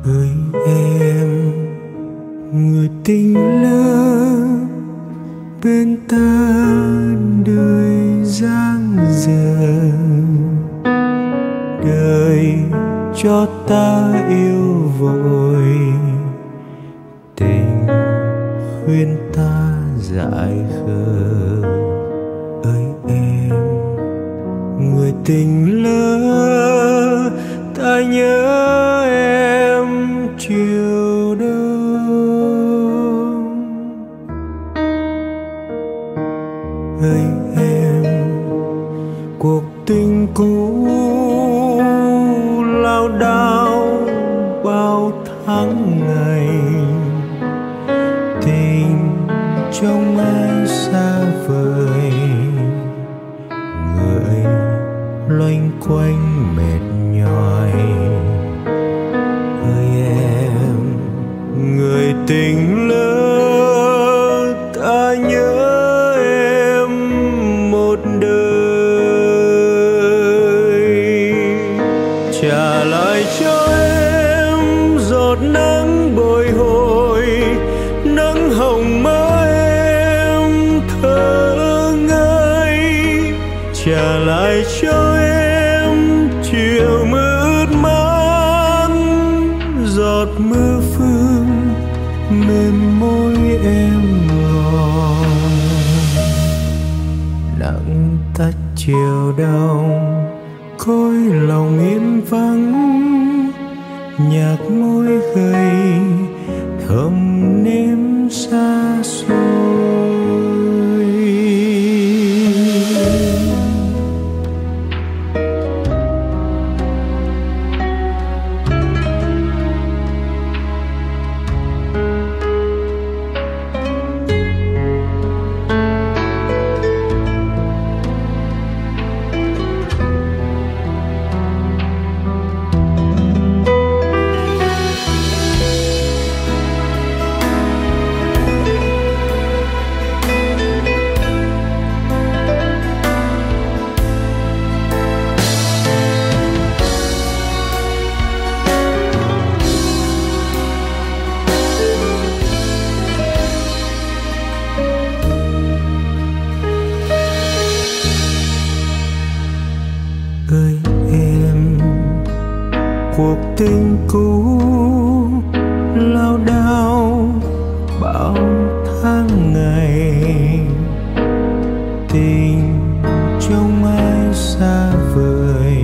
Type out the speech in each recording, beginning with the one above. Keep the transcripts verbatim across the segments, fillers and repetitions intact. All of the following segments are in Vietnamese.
Hỡi em, người tình lỡ bên ta đời giang dở, đời cho ta yêu vội, tình khuyên ta dại khờ. Ơi em, người tình lỡ, ta nhớ em chiều đông. Ơi em, cuộc tình cũ lao đao bao tháng ngày, tình trong ai xa vời, người loanh quanh mệt nhòi. Ơi em, người tình lỡ, ta nhớ em một đời. Trả lại cho em giọt nắng bồi hồi, nắng hồng mơ em thơ ngây. Trả lại cho em chiều mưa ướt mát, giọt mưa phương mềm môi em ngọt. Nắng tắt chiều đông, cõi lòng yên vắng, nhạt môi gầy thầm nếm xa xôi. Ơi em, cuộc tình cũ lao đao bao tháng ngày, tình trong ai xa vời,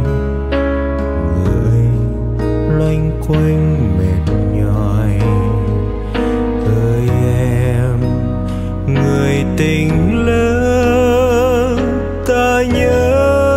người loanh quanh mệt nhòi. Ơi em, người tình lỡ, ta nhớ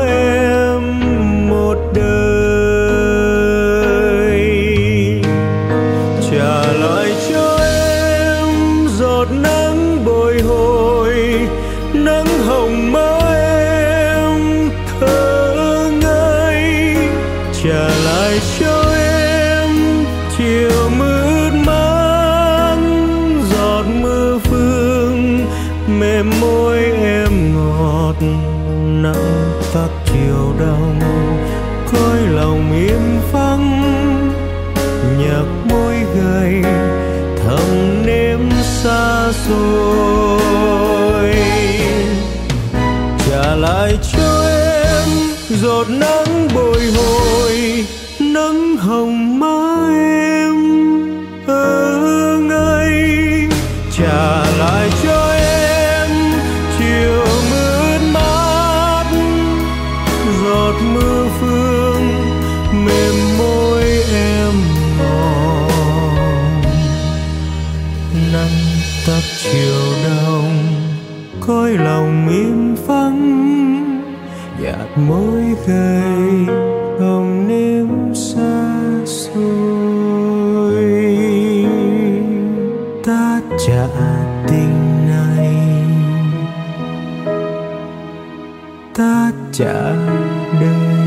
nắng bồi hồi, nắng hồng mơ em thơ ngây. Trả lại cho em chiều mưa ướt mát, giọt mưa phương mềm môi em ngọt. Nắng tắt chiều đông, cõi lòng yên vắng, nhạc môi gầy thầm nếm xa xôi. Trả lại cho em giọt nắng bồi hồi, nắng hồng má em thơ ngây. Trả lại cho em chiều mưa ướt mát, giọt mưa phương mềm môi em ngọt. Nắng tắt chiều đông, cõi lòng im vắng, nhạt môi gầy không nếm xa xôi. Ta trả tình này, ta trả đời.